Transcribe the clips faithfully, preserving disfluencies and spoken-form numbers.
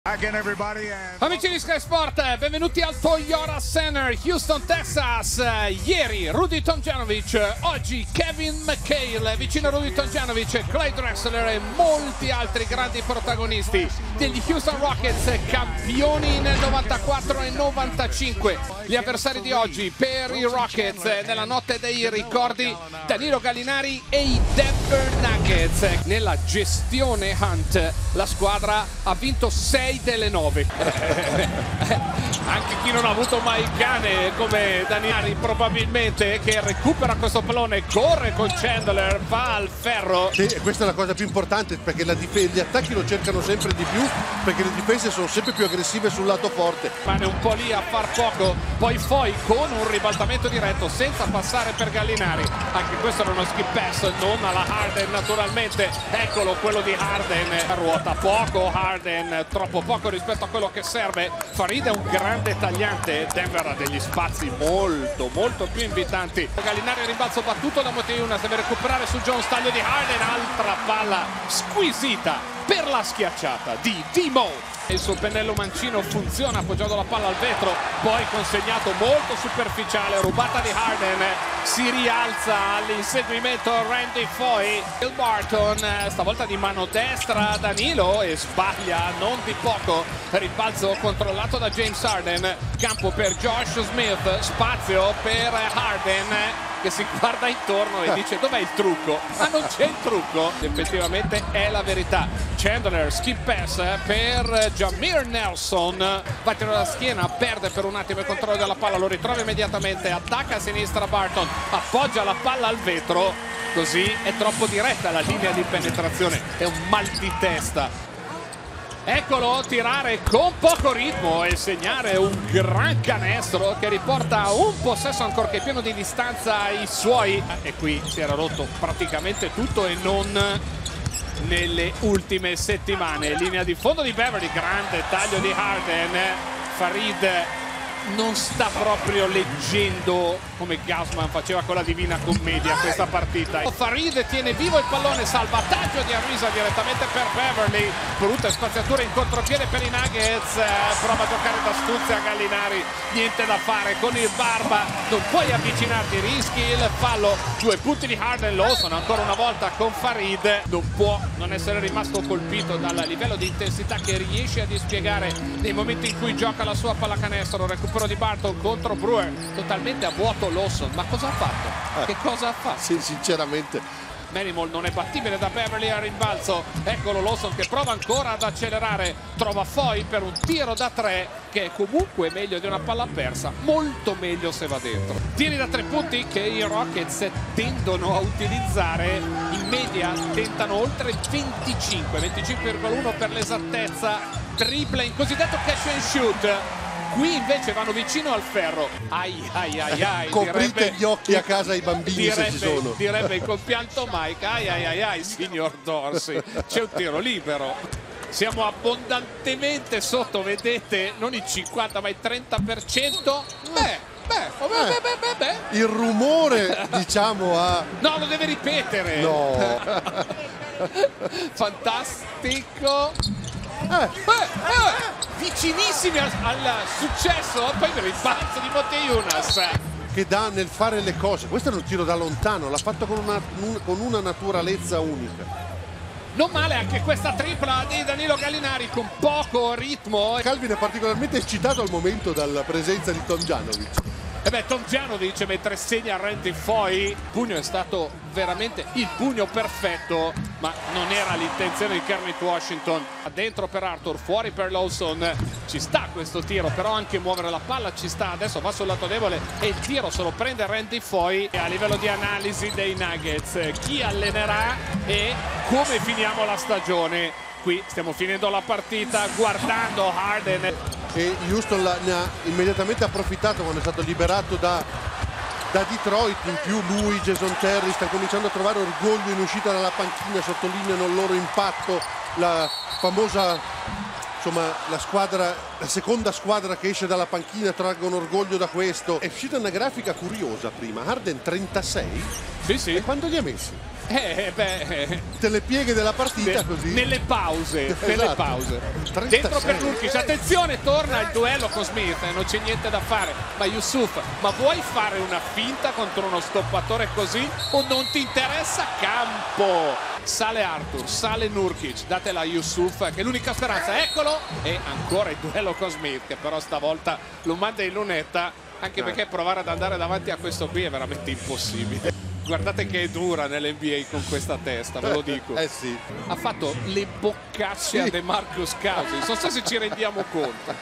Again, everybody, and... Amici di Sky Sport, benvenuti al Toyota Center, Houston, Texas. Ieri Rudy Tomljanovic, oggi Kevin McHale, vicino a Rudy Tomljanovic, Clyde Drexler e molti altri grandi protagonisti degli Houston Rockets, campioni nel novantaquattro e novantacinque. Gli avversari di oggi per i Rockets nella notte dei ricordi: Danilo Gallinari e i Denver Nuggets. Nella gestione Hunt la squadra ha vinto sei delle nove. Anche chi non ha avuto mai il cane come Gallinari probabilmente, che recupera questo pallone, corre con Chandler, va al ferro. Sì, e questa è la cosa più importante, perché la gli attacchi lo cercano sempre di più, perché le difese sono sempre più aggressive sul lato forte. Rimane un po' lì a far poco, poi Foy con un ribaltamento diretto senza passare per Gallinari. Anche questo era uno skip pass, non alla Harden naturalmente. Eccolo quello di Harden, ruota poco Harden, troppo poco rispetto a quello che serve. Farid è un grande tagliante, Denver ha degli spazi molto molto più invitanti. Gallinari, rimbalzo battuto da Motiejunas, deve recuperare su Jones, taglio di Harden, altra palla squisita per la schiacciata di Demo. Il suo pennello mancino funziona appoggiando la palla al vetro, poi consegnato molto superficiale, rubata di Harden, si rialza all'inseguimento Randy Foy. Will Barton, stavolta di mano destra Danilo, e sbaglia non di poco. Rimbalzo controllato da James Harden, campo per Josh Smith, spazio per Harden che si guarda intorno e dice: dov'è il trucco? Ma non c'è il trucco, effettivamente è la verità. Chandler, skip pass per Jameer Nelson, va a tirare la schiena, perde per un attimo il controllo della palla, lo ritrova immediatamente, attacca a sinistra Barton, appoggia la palla al vetro, così è troppo diretta la linea di penetrazione, è un mal di testa. Eccolo tirare con poco ritmo e segnare un gran canestro che riporta un possesso ancorché pieno di distanza ai suoi. E qui si era rotto praticamente tutto, e non nelle ultime settimane. Linea di fondo di Beverly, grande taglio di Harden. Farid non sta proprio leggendo come Gausman faceva con la Divina Commedia questa partita. Farid tiene vivo il pallone, salvataggio di Ariza direttamente per Beverly, brutta spaziatura in contropiede per i Nuggets, prova a giocare d'astuzia Gallinari, niente da fare con il barba, non puoi avvicinarti, rischi il fallo. Due punti di Harden, Lawson ancora una volta con Farid, non può non essere rimasto colpito dal livello di intensità che riesce a dispiegare nei momenti in cui gioca la sua pallacanestro. Recupero di Barton contro Brewer, totalmente a vuoto Lawson, ma cosa ha fatto? Eh, che cosa ha fatto? Sì, sinceramente Manimol non è battibile da Beverly a rimbalzo. Eccolo Lawson che prova ancora ad accelerare, trova Foy per un tiro da tre che è comunque meglio di una palla persa, molto meglio se va dentro. Tiri da tre punti che i Rockets tendono a utilizzare, in media tentano oltre venticinque, venticinque virgola uno per l'esattezza, triple in cosiddetto catch and shoot. Qui invece vanno vicino al ferro. Ai ai ai ai. Coprite direbbe, gli occhi a casa ai bambini, direbbe, se ci sono. Direbbe il compianto Mike. Ai ai ai ai, signor Dorsey. C'è un tiro libero. Siamo abbondantemente sotto, vedete, non il cinquanta ma il trenta per cento. Beh, beh, beh, beh, beh, beh, beh. Il rumore, diciamo, a... No, lo deve ripetere. No. Fantastico. Eh. Eh, eh, vicinissimi al, al successo, poi per il balzo di Motiejunas Che dà nel fare le cose. Questo è un tiro da lontano, l'ha fatto con una, con una naturalezza unica. Non male anche questa tripla di Danilo Gallinari con poco ritmo. Calvin è particolarmente eccitato al momento dalla presenza di Tomljanovic. E beh, Tomljanovic mentre segna Randy Foy, il pugno è stato veramente il pugno perfetto, ma non era l'intenzione di Kermit Washington. Dentro per Arthur, fuori per Lawson, ci sta questo tiro, però anche muovere la palla ci sta. Adesso va sul lato debole e il tiro se lo prende Randy Foy. A livello di analisi dei Nuggets, chi allenerà e come finiamo la stagione? Qui stiamo finendo la partita guardando Harden. E Houston ne ha immediatamente approfittato quando è stato liberato da, da Detroit. In più lui, Jason Terry, sta cominciando a trovare orgoglio in uscita dalla panchina, sottolineano il loro impatto, la famosa, insomma, la squadra, la seconda squadra che esce dalla panchina traggono orgoglio da questo. È uscita una grafica curiosa prima, Harden trentasei, Sì, sì. e quando li ha messi? Eh, beh, delle pieghe della partita ne, così. Nelle pause, Esatto. nelle pause. trentasei. Dentro per Nurkic, attenzione, torna il duello con Smith, non c'è niente da fare. Ma Yusuf, ma vuoi fare una finta contro uno stoppatore così o non ti interessa? Campo! Sale Arthur, sale Nurkic, datela a Yusuf che è l'unica speranza, eccolo! E ancora il duello con Smith che però stavolta lo manda in lunetta, anche perché provare ad andare davanti a questo qui è veramente impossibile. Guardate che è dura nell'N B A con questa testa, ve lo dico. Eh sì. Ha fatto le boccacce a Sì. De Marcus Cousins, non so se ci rendiamo conto.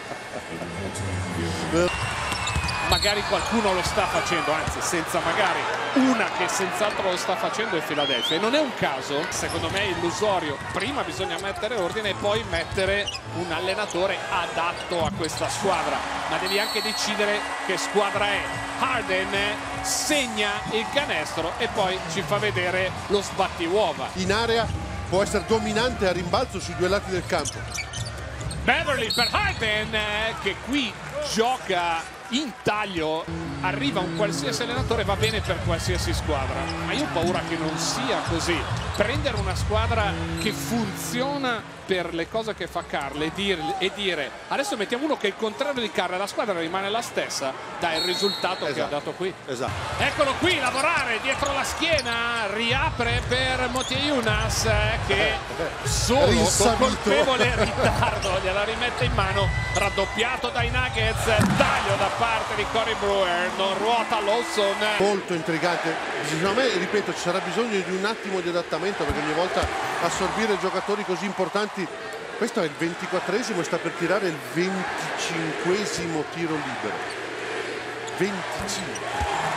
Magari qualcuno lo sta facendo, anzi senza magari, una che senz'altro lo sta facendo è Philadelphia e non è un caso, secondo me è illusorio. Prima bisogna mettere ordine e poi mettere un allenatore adatto a questa squadra, ma devi anche decidere che squadra è. Harden segna il canestro e poi ci fa vedere lo sbattiuova. In area può essere dominante a rimbalzo sui due lati del campo. Beverly per Harden che qui gioca in taglio, arriva un qualsiasi allenatore, va bene per qualsiasi squadra, ma io ho paura che non sia così. Prendere una squadra che funziona per le cose che fa Karl e dire, e dire adesso mettiamo uno che è il contrario di Karl e la squadra rimane la stessa, dà il risultato Esatto. che ha dato qui. Esatto. Eccolo qui, lavorare dietro la schiena, riapre per Motiejunas che solo con Rinsabito. colpevole ritardo gliela rimette in mano, raddoppiato dai Nuggets, taglio da parte di Corey Brewer, non ruota Lawson. Molto intrigante, secondo me, ripeto, ci sarà bisogno di un attimo di adattamento perché ogni volta assorbire giocatori così importanti. Questo è il ventiquattresimo e sta per tirare il venticinquesimo tiro libero. venticinque.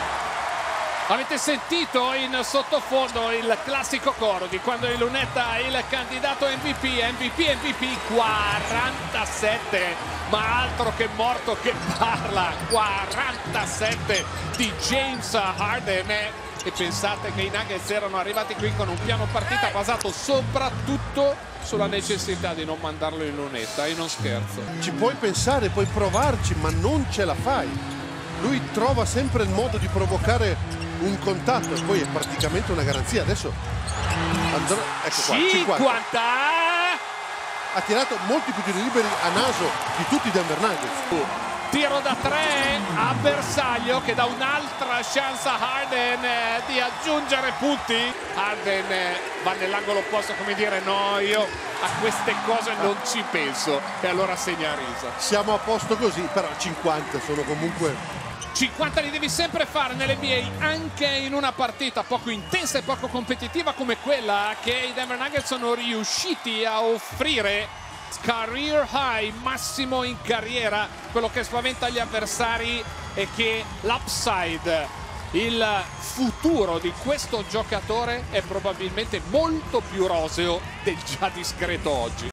Avete sentito in sottofondo il classico coro di quando in lunetta il candidato M V P, M V P, M V P, quarantasette, ma altro che morto che parla, quarantasette di James Harden. E pensate che i Nuggets erano arrivati qui con un piano partita basato soprattutto sulla necessità di non mandarlo in lunetta, e non scherzo. Ci puoi pensare, puoi provarci, ma non ce la fai. Lui trova sempre il modo di provocare un contatto e poi è praticamente una garanzia. Adesso andrà, ecco qua, cinquanta. cinquanta. Ha tirato molti più tiri liberi a naso di tutti i Denver Nuggets. Tiro da tre a bersaglio che dà un'altra chance a Harden eh, di aggiungere punti. Harden eh, va nell'angolo opposto, come dire no, io a queste cose non ci penso, e allora segna Risa. Siamo a posto così, però cinquanta sono comunque... cinquanta li devi sempre fare nell'N B A, anche in una partita poco intensa e poco competitiva come quella che i Denver Nuggets sono riusciti a offrire. Career high, massimo in carriera. Quello che spaventa gli avversari è che l'upside, il futuro di questo giocatore è probabilmente molto più roseo del già discreto oggi.